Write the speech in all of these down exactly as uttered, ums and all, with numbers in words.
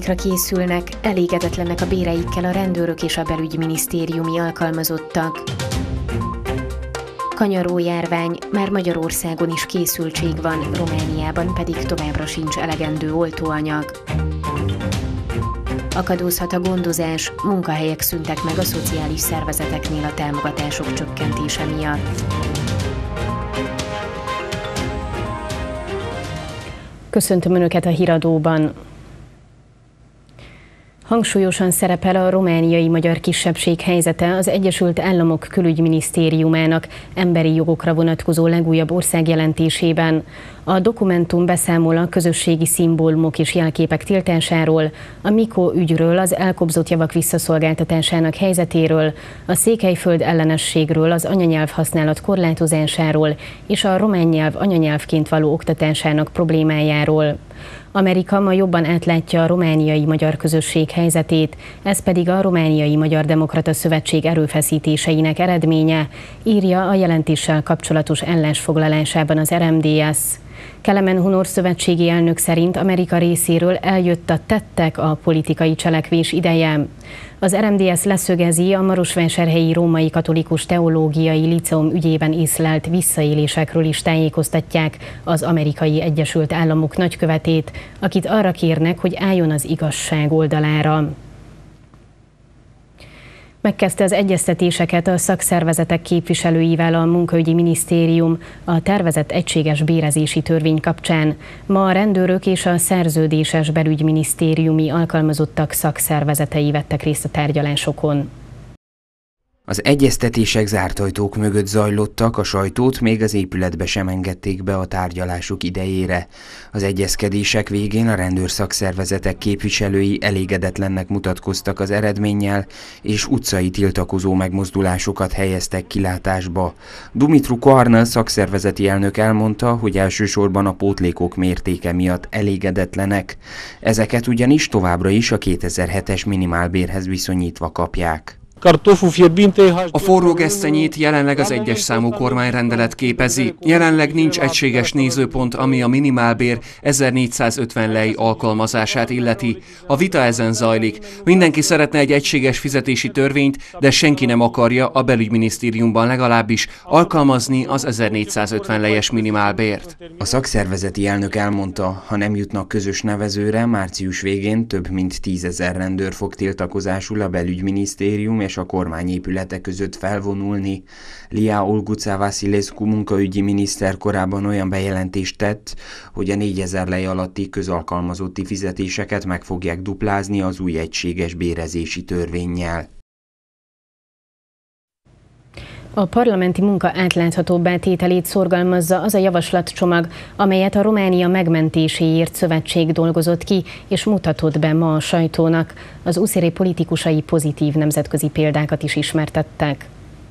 streikra készülnek, elégedetlenek a béreikkel a rendőrök és a belügyminisztériumi alkalmazottak. Kanyarójárvány, már Magyarországon is készültség van, Romániában pedig továbbra sincs elegendő oltóanyag. Akadozhat a gondozás, munkahelyek szűntek meg a szociális szervezeteknél a támogatások csökkentése miatt. Köszöntöm Önöket a híradóban. Hangsúlyosan szerepel a romániai magyar kisebbség helyzete az Egyesült Államok Külügyminisztériumának emberi jogokra vonatkozó legújabb országjelentésében. A dokumentum beszámol a közösségi szimbólumok és jelképek tiltásáról, a Mikó ügyről, az elkobzott javak visszaszolgáltatásának helyzetéről, a Székelyföld ellenességről, az anyanyelv használat korlátozásáról és a román nyelv anyanyelvként való oktatásának problémájáról. Amerika ma jobban átlátja a romániai magyar közösség helyzetét, ez pedig a Romániai Magyar Demokrata Szövetség erőfeszítéseinek eredménye, írja a jelentéssel kapcsolatos állásfoglalásában az er em dé es. Kelemen Hunor szövetségi elnök szerint Amerika részéről eljött a tettek, a politikai cselekvés ideje. Az er em dé es leszögezi, a marosvásárhelyi római katolikus teológiai liceum ügyében észlelt visszaélésekről is tájékoztatják az Amerikai Egyesült Államok nagykövetét, akit arra kérnek, hogy álljon az igazság oldalára. Megkezdte az egyeztetéseket a szakszervezetek képviselőivel a Munkaügyi Minisztérium a tervezett egységes bérezési törvény kapcsán. Ma a rendőrök és a szerződéses belügyminisztériumi alkalmazottak szakszervezetei vettek részt a tárgyalásokon. Az egyeztetések zárt ajtók mögött zajlottak, a sajtót még az épületbe sem engedték be a tárgyalások idejére. Az egyezkedések végén a rendőrszakszervezetek képviselői elégedetlennek mutatkoztak az eredménnyel, és utcai tiltakozó megmozdulásokat helyeztek kilátásba. Dumitru Koarna szakszervezeti elnök elmondta, hogy elsősorban a pótlékok mértéke miatt elégedetlenek. Ezeket ugyanis továbbra is a kétezer-hetes minimálbérhez viszonyítva kapják. A forró gesztenyét jelenleg az egyes számú kormányrendelet képezi. Jelenleg nincs egységes nézőpont, ami a minimálbér ezernégyszázötven lei alkalmazását illeti. A vita ezen zajlik. Mindenki szeretne egy egységes fizetési törvényt, de senki nem akarja, a belügyminisztériumban legalábbis, alkalmazni az ezernégyszázötven lejes minimálbért. A szakszervezeti elnök elmondta, ha nem jutnak közös nevezőre, március végén több mint tízezer rendőr fog tiltakozásul a belügyminisztérium és a kormány épülete között felvonulni. Lia Olguca Vasilescu munkaügyi miniszter korábban olyan bejelentést tett, hogy a négyezer lei alatti közalkalmazotti fizetéseket meg fogják duplázni az új egységes bérezési törvénnyel. A parlamenti munka átláthatóbbá tételét szorgalmazza az a javaslatcsomag, amelyet a Románia megmentéséért szövetség dolgozott ki, és mutatott be ma a sajtónak. Az uszéré politikusai pozitív nemzetközi példákat is ismertettek.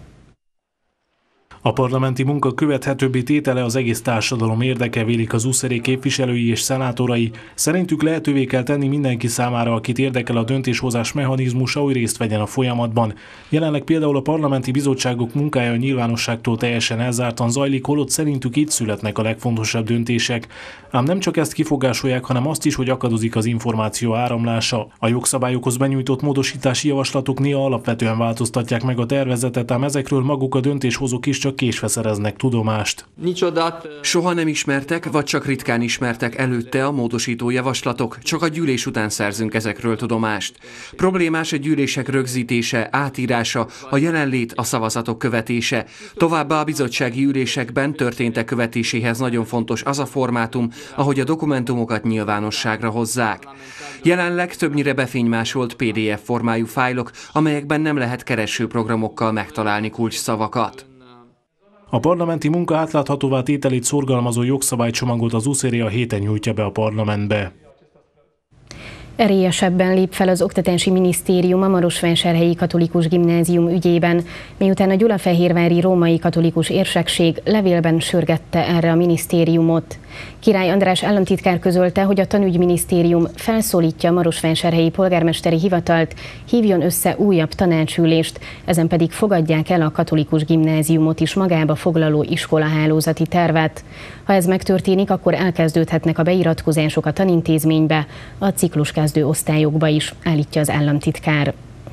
A parlamenti munka követhetőbbé tétele az egész társadalom érdeke, vélik az uszéré képviselői és szenátorai. Szerintük lehetővé kell tenni mindenki számára, akit érdekel a döntéshozás mechanizmusa, hogy részt vegyen a folyamatban. Jelenleg például a parlamenti bizottságok munkája a nyilvánosságtól teljesen elzártan zajlik, holott szerintük itt születnek a legfontosabb döntések. Ám nem csak ezt kifogásolják, hanem azt is, hogy akadozik az információ áramlása. A jogszabályokhoz benyújtott módosítási javaslatok néha alapvetően változtatják meg a tervezetet, ám ezekről maguk a döntéshozók is csak késve szereznek tudomást. Soha nem ismertek, vagy csak ritkán ismertek előtte a módosító javaslatok, csak a gyűlés után szerzünk ezekről tudomást. Problémás a gyűlések rögzítése, átírása, a jelenlét, a szavazatok követése. Továbbá a bizottsági ülésekben történtek követéséhez nagyon fontos az a formátum, ahogy a dokumentumokat nyilvánosságra hozzák. Jelenleg többnyire befénymásolt pé dé ef formájú fájlok, amelyekben nem lehet keresőprogramokkal megtalálni kulcsszavakat. A parlamenti munka átláthatóvá tételét szorgalmazó jogszabálycsomagot az uszéré a héten nyújtja be a parlamentbe. Erélyesebben lép fel az Oktatási Minisztérium a Marosvásárhelyi Katolikus Gimnázium ügyében, miután a Gyulafehérvári Római Katolikus Érsekség levélben sürgette erre a minisztériumot. Király András államtitkár közölte, hogy a Tanügyminisztérium felszólítja a Marosvásárhelyi Polgármesteri Hivatalt, hívjon össze újabb tanácsülést, ezen pedig fogadják el a katolikus gimnáziumot is magába foglaló iskolahálózati tervet. Ha ez megtörténik, akkor elkezdődhetnek a beiratkozások a tanintézménybe a cikluskezdő kezdő osztályokba is, állítja az államtitkár.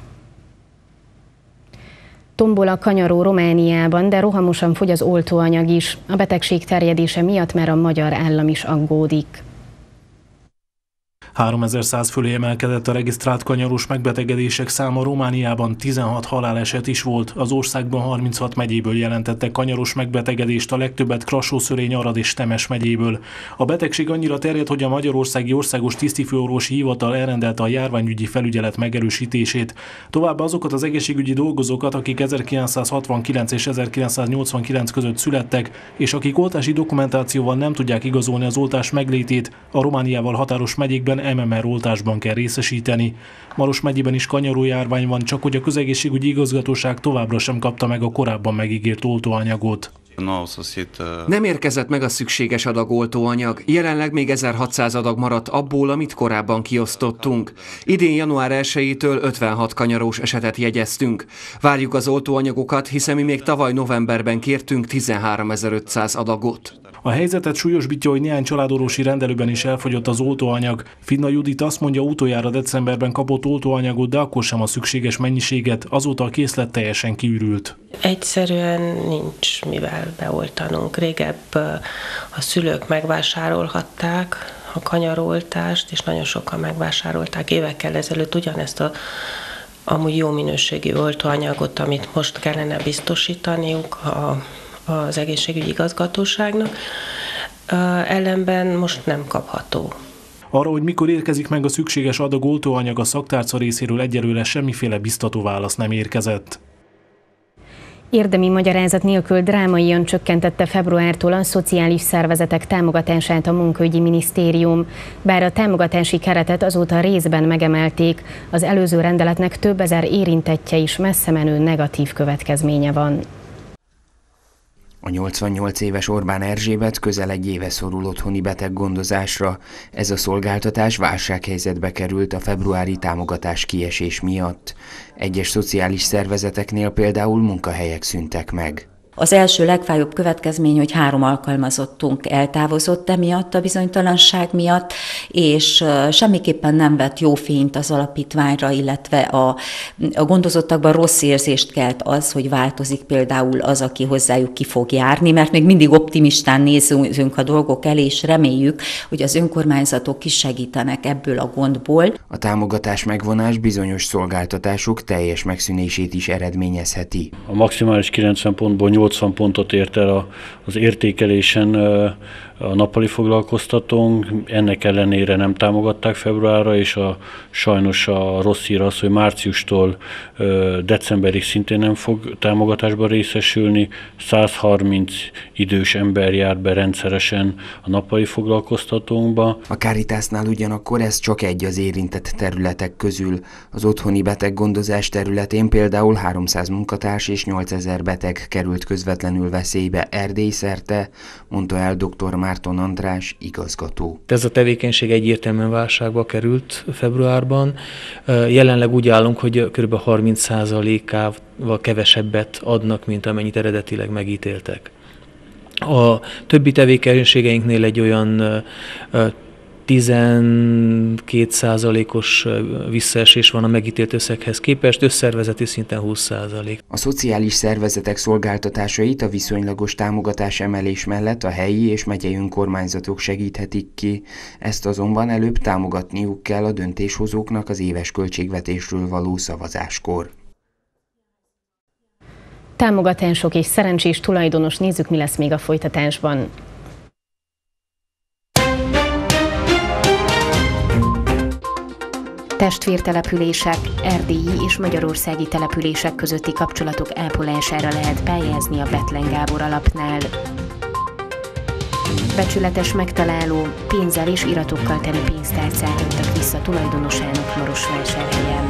Tombol a kanyaró Romániában, de rohamosan fogy az oltóanyag is. A betegség terjedése miatt már a magyar állam is aggódik. háromezer-száz fölé emelkedett a regisztrált kanyarós megbetegedések száma, Romániában tizenhat haláleset is volt. Az országban harminchat megyéből jelentettek kanyaros megbetegedést, a legtöbbet Krassó-Szörény, Arad és Temes megyéből. A betegség annyira terjed, hogy a Magyarországi Országos Tisztifőorvosi Hivatal elrendelte a járványügyi felügyelet megerősítését. Továbbá azokat az egészségügyi dolgozókat, akik ezerkilencszázhatvankilenc és ezerkilencszáznyolcvankilenc között születtek, és akik oltási dokumentációval nem tudják igazolni az oltás meglétét, a Romániával határos megyékben em em er oltásban kell részesíteni. Maros megyében is kanyaró járvány van, csak hogy a közegészségügyi igazgatóság továbbra sem kapta meg a korábban megígért oltóanyagot. Nem érkezett meg a szükséges adag oltóanyag, jelenleg még ezerhatszáz adag maradt abból, amit korábban kiosztottunk. Idén január elsejétől ötvenhat kanyarós esetet jegyeztünk. Várjuk az oltóanyagokat, hiszen mi még tavaly novemberben kértünk tizenháromezer-ötszáz adagot. A helyzetet súlyosbítja, hogy néhány családorvosi rendelőben is elfogyott az oltóanyag. Finna Judit azt mondja, utoljára decemberben kapott oltóanyagot, de akkor sem a szükséges mennyiséget, azóta a készlet teljesen kiürült. Egyszerűen nincs mivel beoltanunk. Régebb a szülők megvásárolhatták a kanyaroltást, és nagyon sokan megvásárolták évekkel ezelőtt ugyanezt a amúgy jó minőségű oltóanyagot, amit most kellene biztosítaniuk a az egészségügyi igazgatóságnak, ellenben most nem kapható. Arra, hogy mikor érkezik meg a szükséges adag oltóanyag, a szaktárca részéről egyelőre semmiféle biztató válasz nem érkezett. Érdemi magyarázat nélkül drámaian csökkentette februártól a szociális szervezetek támogatását a Munkaügyi Minisztérium. Bár a támogatási keretet azóta részben megemelték, az előző rendeletnek több ezer érintettje is messze menő negatív következménye van. A nyolcvannyolc éves Orbán Erzsébet közel egy éve szorul otthoni beteggondozásra. Ez a szolgáltatás válsághelyzetbe került a februári támogatás kiesés miatt. Egyes szociális szervezeteknél például munkahelyek szűntek meg. Az első legfájóbb következmény, hogy három alkalmazottunk eltávozott emiatt a bizonytalanság miatt, és semmiképpen nem vett jó fényt az alapítványra, illetve a, a gondozottakban rossz érzést kelt az, hogy változik például az, aki hozzájuk ki fog járni, mert még mindig optimistán nézünk a dolgok elé, és reméljük, hogy az önkormányzatok is segítenek ebből a gondból. A támogatás megvonás bizonyos szolgáltatások teljes megszűnését is eredményezheti. A maximális kilencven pontból nyolcvan pontot ért el az értékelésen a nappali foglalkoztatónk, ennek ellenére nem támogatták februárra, és a, sajnos a rossz hír az, hogy márciustól decemberig szintén nem fog támogatásban részesülni. száz harminc idős ember jár be rendszeresen a nappali foglalkoztatónkba. A Caritasnál ugyanakkor ez csak egy az érintett területek közül. Az otthoni beteggondozás területén például háromszáz munkatárs és nyolcezer beteg került közvetlenül veszélybe Erdély szerte, mondta el dr. Márton András, igazgató. Ez a tevékenység egyértelműen válságba került februárban. Jelenleg úgy állunk, hogy kb. harminc százalékával kevesebbet adnak, mint amennyit eredetileg megítéltek. A többi tevékenységeinknél egy olyan tizenkét százalékos visszaesés van a megítélt összeghez képest, összszervezeti szinten húsz százalék. A szociális szervezetek szolgáltatásait a viszonylagos támogatás emelés mellett a helyi és megyei önkormányzatok segíthetik ki, ezt azonban előbb támogatniuk kell a döntéshozóknak az éves költségvetésről való szavazáskor. Támogatások és szerencsés tulajdonos, nézzük, mi lesz még a folytatásban. Testvértelepülések, erdélyi és magyarországi települések közötti kapcsolatok ápolására lehet pályázni a Bethlen Gábor alapnál. Becsületes megtaláló, pénzzel és iratokkal teli pénztárcát adtak vissza tulajdonosának Marosvásárhelyen.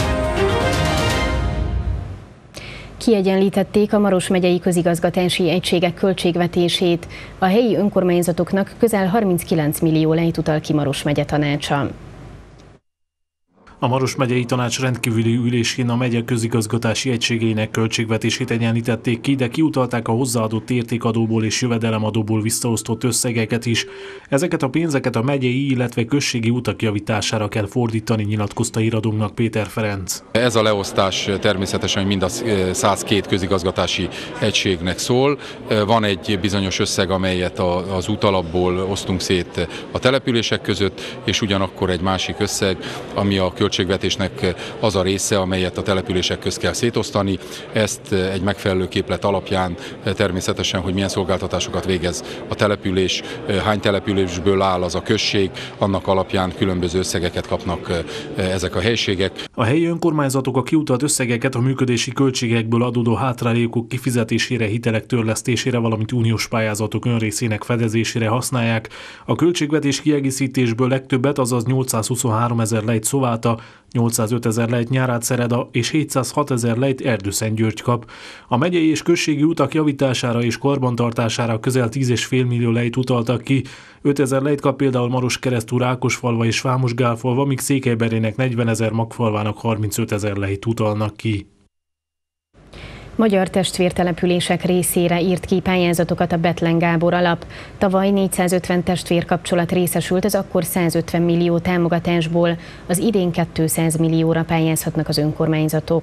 Kiegyenlítették a Maros megyei közigazgatási egységek költségvetését. A helyi önkormányzatoknak közel harminckilenc millió lejt utal ki Maros megye tanácsa. A Maros megyei tanács rendkívüli ülésén a megye közigazgatási egységeinek költségvetését egyenlítették ki, de kiutalták a hozzáadott értékadóból és jövedelemadóból visszaosztott összegeket is. Ezeket a pénzeket a megyei, illetve községi utak javítására kell fordítani, nyilatkozta híradónknak Péter Ferenc. Ez a leosztás természetesen mind a százkettő közigazgatási egységnek szól. Van egy bizonyos összeg, amelyet az útalapból osztunk szét a települések között, és ugyanakkor egy másik összeg, ami a költségvetésnek az a része, amelyet a települések közt kell szétosztani. Ezt egy megfelelő képlet alapján természetesen, hogy milyen szolgáltatásokat végez a település, hány településből áll az a község, annak alapján különböző összegeket kapnak ezek a helységek. A helyi önkormányzatok a kiutalt összegeket a működési költségekből adódó hátralékok kifizetésére, hitelek törlesztésére, valamint uniós pályázatok önrészének fedezésére használják. A költségvetés kiegészítésből legtöbbet, azaz nyolcszázhuszonháromezer lejt Szováta, nyolcszázötezer lejt Nyárádszereda és hétszázhatezer lejt Erdőszentgyörgy kap. A megyei és községi utak javítására és karbantartására közel tíz egész öt millió lejt utaltak ki. ötezer lejt kap például Maroskeresztúr, Ákosfalva és Vámos-Gálfalva, míg Székelyberének negyvenezer, Magfalvának harmincötezer lejt utalnak ki. Magyar testvértelepülések részére írt ki pályázatokat a Bethlen Gábor alap. Tavaly négyszázötven testvérkapcsolat részesült az akkor százötven millió támogatásból, az idén kétszáz millióra pályázhatnak az önkormányzatok.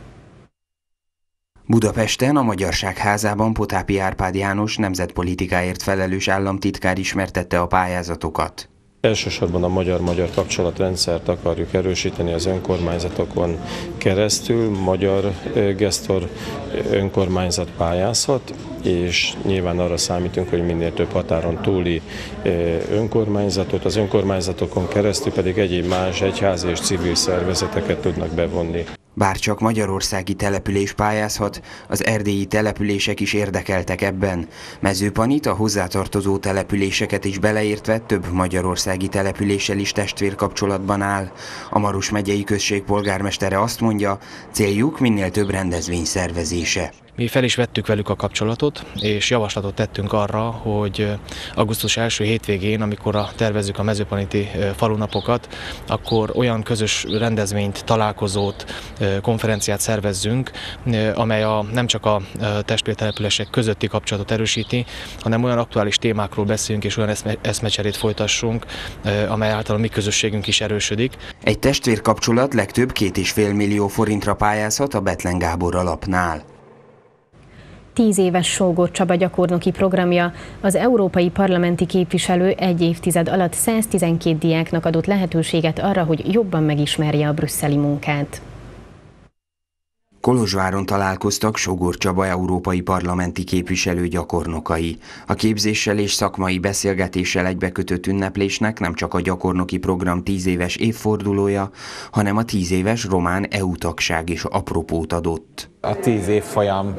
Budapesten a Magyarság Házában Potápi Árpád János nemzetpolitikáért felelős államtitkár ismertette a pályázatokat. Elsősorban a magyar-magyar kapcsolatrendszert akarjuk erősíteni az önkormányzatokon keresztül. Magyar gesztor önkormányzat pályázhat, és nyilván arra számítunk, hogy minél több határon túli önkormányzatot, az önkormányzatokon keresztül pedig egyéb más egyházi és civil szervezeteket tudnak bevonni. Bárcsak magyarországi település pályázhat, az erdélyi települések is érdekeltek ebben. Mezőpanit, a hozzátartozó településeket is beleértve több magyarországi településsel is testvérkapcsolatban áll. A Maros megyei község polgármestere azt mondja, céljuk minél több rendezvény szervezése. Mi fel is vettük velük a kapcsolatot, és javaslatot tettünk arra, hogy augusztus első hétvégén, amikor a, tervezzük a mezőpaniti falunapokat, akkor olyan közös rendezvényt, találkozót, konferenciát szervezzünk, amely a, nem csak a testvértelepülések közötti kapcsolatot erősíti, hanem olyan aktuális témákról beszélünk, és olyan eszme, eszmecserét folytassunk, amely által a mi közösségünk is erősödik. Egy testvérkapcsolat legtöbb két és fél millió forintra pályázhat a Bethlen Gábor alapnál. Tíz éves Sógor Csaba gyakornoki programja az európai parlamenti képviselő egy évtized alatt száztizenkét diáknak adott lehetőséget arra, hogy jobban megismerje a brüsszeli munkát. Kolozsváron találkoztak Sógor Csaba európai parlamenti képviselő gyakornokai. A képzéssel és szakmai beszélgetéssel egybekötött ünneplésnek nem csak a gyakornoki program tíz éves évfordulója, hanem a tíz éves román é u tagság is apropót adott. A tíz év folyam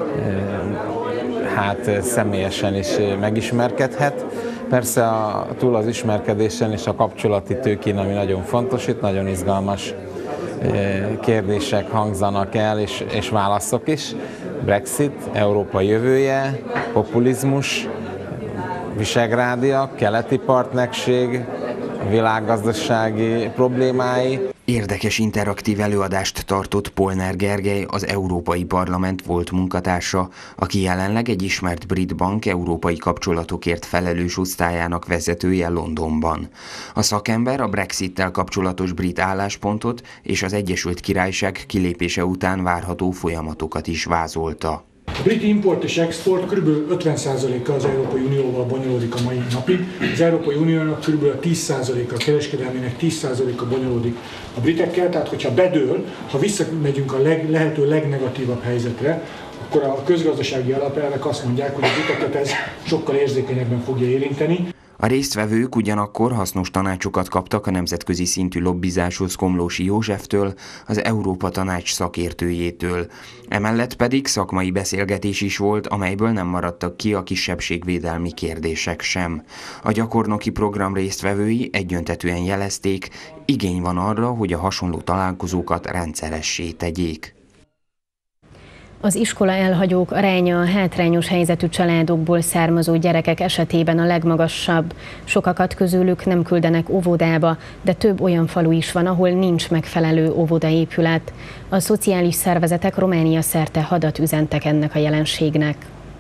hát személyesen is megismerkedhet. Persze a, túl az ismerkedésen és a kapcsolati tőkén, ami nagyon fontos, itt nagyon izgalmas kérdések hangzanak el, és, és válaszok is. Brexit, Európa jövője, populizmus, visegrádiak, keleti partnerség, világgazdasági problémái. Érdekes interaktív előadást tartott Polnár Gergely, az Európai Parlament volt munkatársa, aki jelenleg egy ismert brit bank európai kapcsolatokért felelős osztályának vezetője Londonban. A szakember a Brexittel kapcsolatos brit álláspontot és az Egyesült Királyság kilépése után várható folyamatokat is vázolta. A brit import és export kb. ötven százaléka az Európai Unióval bonyolódik a mai napig. Az Európai Uniónak kb. tíz százaléka, a kereskedelmének tíz százaléka bonyolódik a britekkel, tehát hogyha bedől, ha visszamegyünk a leg, lehető legnegatívabb helyzetre, akkor a közgazdasági alapelvek azt mondják, hogy a briteket ez sokkal érzékenyebben fogja érinteni. A résztvevők ugyanakkor hasznos tanácsokat kaptak a nemzetközi szintű lobbizáshoz Komlósi Józseftől, az Európa Tanács szakértőjétől. Emellett pedig szakmai beszélgetés is volt, amelyből nem maradtak ki a kisebbségvédelmi kérdések sem. A gyakornoki program résztvevői egyöntetűen jelezték, igény van arra, hogy a hasonló találkozókat rendszeressé tegyék. Az iskola elhagyók aránya a hátrányos helyzetű családokból származó gyerekek esetében a legmagasabb. Sokakat közülük nem küldenek óvodába, de több olyan falu is van, ahol nincs megfelelő óvodaépület. A szociális szervezetek Románia szerte hadat üzentek ennek a jelenségnek.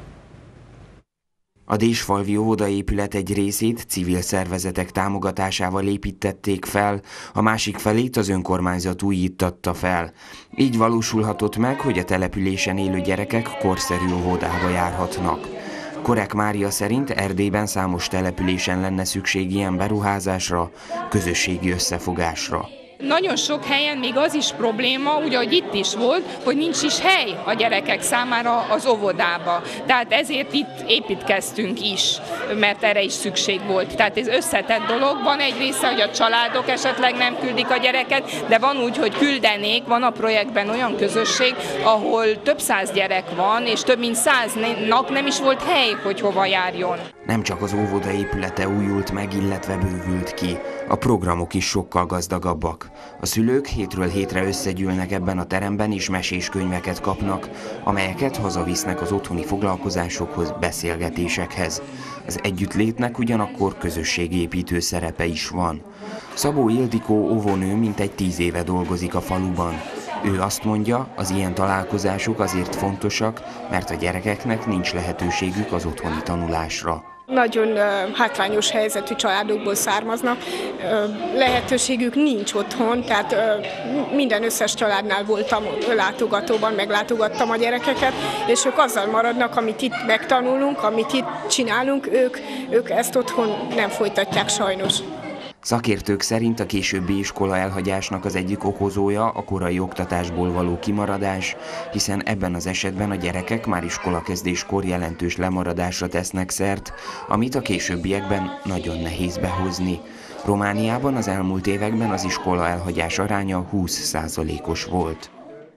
A Désfalvi óvodaépület egy részét civil szervezetek támogatásával építették fel, a másik felét az önkormányzat újítatta fel. Így valósulhatott meg, hogy a településen élő gyerekek korszerű óvodába járhatnak. Korek Mária szerint Erdélyben számos településen lenne szükség ilyen beruházásra, közösségi összefogásra. Nagyon sok helyen még az is probléma, ugye, hogy itt is volt, hogy nincs is hely a gyerekek számára az óvodába. Tehát ezért itt építkeztünk is, mert erre is szükség volt. Tehát ez összetett dolog. Van egy része, hogy a családok esetleg nem küldik a gyereket, de van úgy, hogy küldenék. Van a projektben olyan közösség, ahol több száz gyerek van, és több mint száz nap nem is volt hely, hogy hova járjon. Nem csak az óvoda épülete újult meg, illetve bővült ki. A programok is sokkal gazdagabbak. A szülők hétről hétre összegyűlnek ebben a teremben, és meséskönyveket kapnak, amelyeket hazavisznek az otthoni foglalkozásokhoz, beszélgetésekhez. Az együttlétnek ugyanakkor közösségépítő szerepe is van. Szabó Ildikó óvónő mintegy tíz éve dolgozik a faluban. Ő azt mondja, az ilyen találkozások azért fontosak, mert a gyerekeknek nincs lehetőségük az otthoni tanulásra. Nagyon uh, hátrányos helyzetű családokból származnak, uh, lehetőségük nincs otthon, tehát uh, minden összes családnál voltam látogatóban, meglátogattam a gyerekeket, és ők azzal maradnak, amit itt megtanulunk, amit itt csinálunk, ők, ők ezt otthon nem folytatják sajnos. Szakértők szerint a későbbi iskola elhagyásnak az egyik okozója a korai oktatásból való kimaradás, hiszen ebben az esetben a gyerekek már iskolakezdéskor jelentős lemaradásra tesznek szert, amit a későbbiekben nagyon nehéz behozni. Romániában az elmúlt években az iskola elhagyás aránya húsz százalékos volt.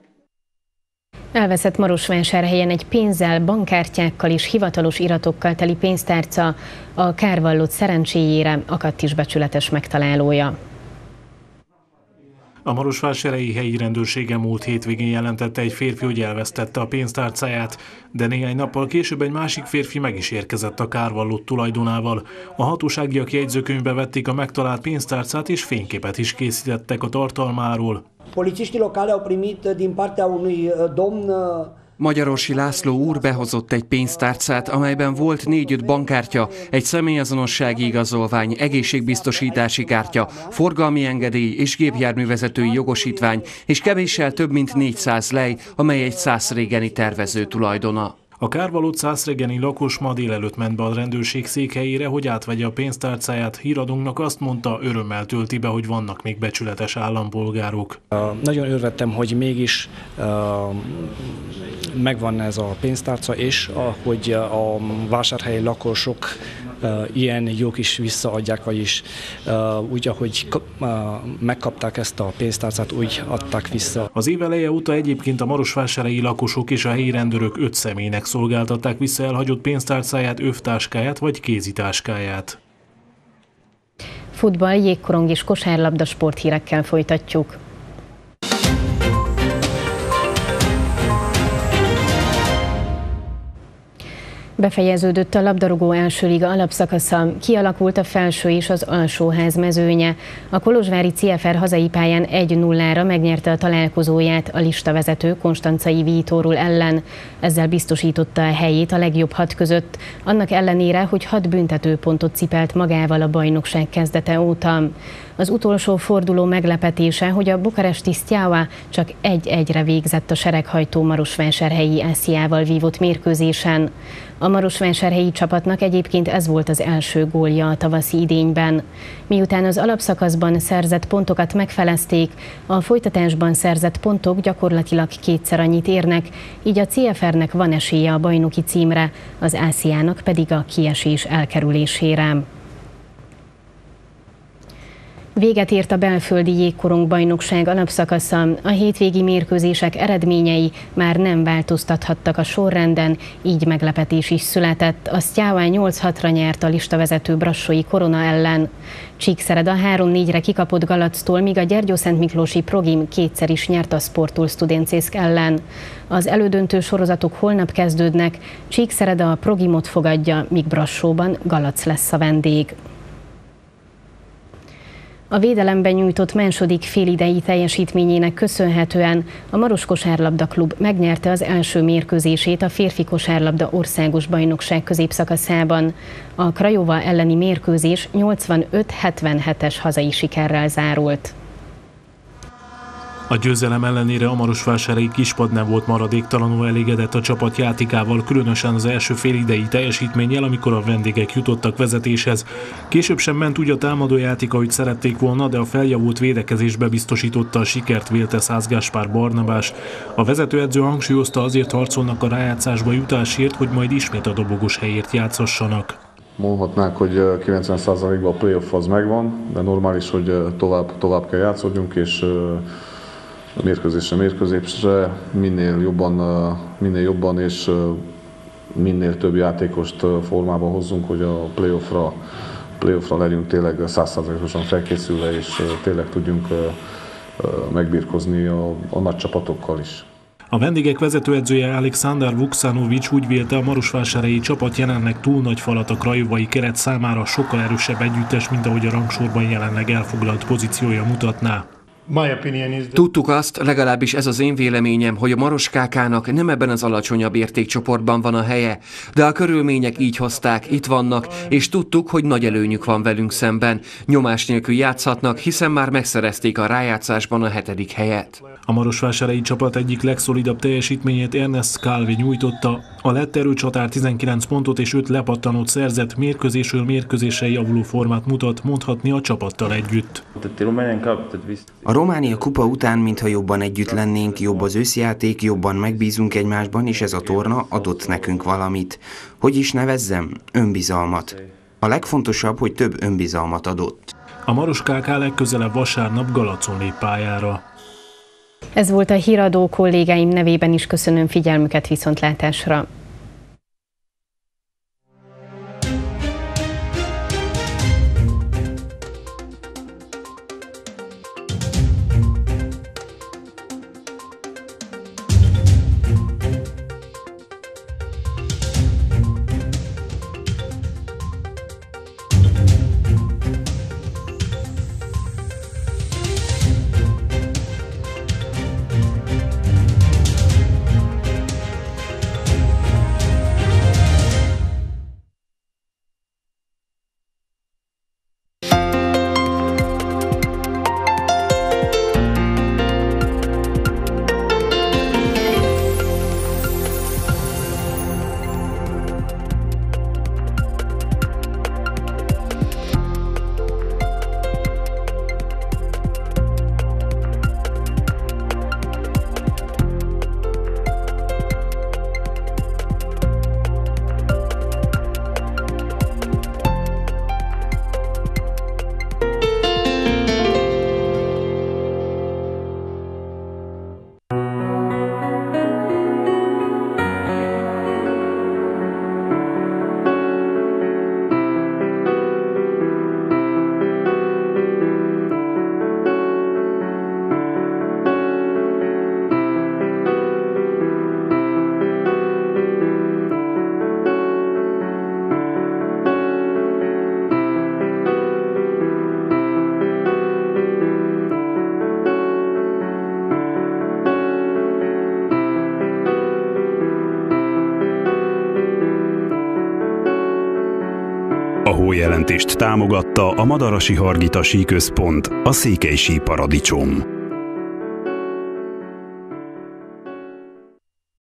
Elveszett Marosvásárhelyen egy pénzzel, bankkártyákkal és hivatalos iratokkal teli pénztárca, a kárvallott szerencséjére akadt is becsületes megtalálója. A marosvásárhelyi helyi rendőrsége múlt hétvégén jelentette egy férfi, hogy elvesztette a pénztárcáját, de néhány nappal később egy másik férfi meg is érkezett a kárvallott tulajdonával. A hatóságiak jegyzőkönyvbe vették a megtalált pénztárcát, és fényképet is készítettek a tartalmáról. Polițiștii locali au primit din partea unui domn. Magyarorsi László úr behozott egy pénztárcát, amelyben volt négy-öt bankkártya, egy személyazonossági igazolvány, egészségbiztosítási kártya, forgalmi engedély és gépjárművezetői jogosítvány, és kevéssel több mint négyszáz lej, amely egy szászrégeni tervező tulajdona. A kárvallott szászregeni lakos ma délelőtt ment be a rendőrség székhelyére, hogy átvegye a pénztárcáját. Híradónknak azt mondta, örömmel tölti be, hogy vannak még becsületes állampolgárok. Uh, nagyon örvettem, hogy mégis uh, megvan ez a pénztárca, és uh, hogy a vásárhelyi lakosok uh, ilyen jók is visszaadják, vagyis uh, úgy, ahogy uh, megkapták ezt a pénztárcát, úgy adták vissza. Az év eleje óta egyébként a marosvásárhelyi lakosok és a helyi rendőrök öt személynek szolgáltatták vissza elhagyott pénztárcáját, övtáskáját vagy kézitáskáját. Futball, jégkorong és kosárlabda sporthírekkel folytatjuk. Befejeződött a labdarúgó első liga alapszakasza, kialakult a felső és az alsóház mezőnye. A kolozsvári cé ef er hazai pályán egy nullára megnyerte a találkozóját a listavezető Konstancai Vítorul ellen. Ezzel biztosította a helyét a legjobb hat között, annak ellenére, hogy hat büntetőpontot cipelt magával a bajnokság kezdete óta. Az utolsó forduló meglepetése, hogy a bukaresti Steaua csak egy-egyre végzett a sereghajtó marosvásárhelyi Ásziával vívott mérkőzésen. A marosvásárhelyi csapatnak egyébként ez volt az első gólja a tavaszi idényben. Miután az alapszakaszban szerzett pontokat megfelezték, a folytatásban szerzett pontok gyakorlatilag kétszer annyit érnek, így a cé ef ernek van esélye a bajnoki címre, az Ásziának pedig a kiesés elkerülésére. Véget ért a belföldi jégkorong-bajnokság alapszakasza, a hétvégi mérkőzések eredményei már nem változtathattak a sorrenden, így meglepetés is született. A Steaua nyolc hatra nyert a listavezető brassói Korona ellen. Csíkszereda három négyre kikapott Galactól, míg a Gyergyószentmiklósi Progim kétszer is nyert a Sportul Studenczészk ellen. Az elődöntő sorozatok holnap kezdődnek, Csíkszereda a Progimot fogadja, míg Brassóban Galac lesz a vendég. A védelemben nyújtott második félidei teljesítményének köszönhetően a Maros Kosárlabda Klub megnyerte az első mérkőzését a férfi kosárlabda országos bajnokság középszakaszában. A Craiova elleni mérkőzés nyolcvanöt hetvenhetes hazai sikerrel zárult. A győzelem ellenére a marosvásárhelyi kispad nem volt maradéktalanul elégedett a csapat játékával, különösen az első félidei teljesítménnyel, amikor a vendégek jutottak vezetéshez. Később sem ment úgy a támadójáték, ahogy szerették volna, de a feljavult védekezésbe biztosította a sikert, vélte Szász Gáspár Barnabás. A vezetőedző hangsúlyozta, azért harcolnak a rájátszásba jutásért, hogy majd ismét a dobogós helyért játszassanak. Mondhatnánk, hogy kilencven százalékban a playoff az megvan, de normális, hogy tovább, tovább kell játszódjunk, és mérkőzésre, mérkőzésre minél jobban, minél jobban és minél több játékost formába hozzunk, hogy a playoffra, playoffra legyünk tényleg száz százalékosan felkészülve, és tényleg tudjunk megbirkózni a, a nagy csapatokkal is. A vendégek vezetőedzője Aleksandar Vuksanovics úgy vélte, a marosvásárhelyi csapat jelenleg túl nagy falat a craiovai keret számára, sokkal erősebb együttes, mint ahogy a rangsorban jelenleg elfoglalt pozíciója mutatná. Tudtuk azt, legalábbis ez az én véleményem, hogy a Maros-ká ká-nak nem ebben az alacsonyabb értékcsoportban van a helye, de a körülmények így hozták, itt vannak, és tudtuk, hogy nagy előnyük van velünk szemben. Nyomás nélkül játszhatnak, hiszen már megszerezték a rájátszásban a hetedik helyet. A marosvásárhelyi csapat egyik legszolidabb teljesítményét Ernest Calvi nyújtotta. A lett erőcsatár tizenkilenc pontot és öt lepattanót szerzett, mérkőzésről mérkőzésre javuló formát mutat, mondhatni a csapattal együtt. A Románia kupa után, mintha jobban együtt lennénk, jobb az összjáték, jobban megbízunk egymásban, és ez a torna adott nekünk valamit. Hogy is nevezzem? Önbizalmat. A legfontosabb, hogy több önbizalmat adott. A Maros-ká ká legközelebb vasárnap Galacon lép pályára. Ez volt a híradó, kollégáim nevében is köszönöm figyelmüket, viszontlátásra. A hójelentést támogatta a Madarasi Hargita Síközpont, a Székely Síparadicsom.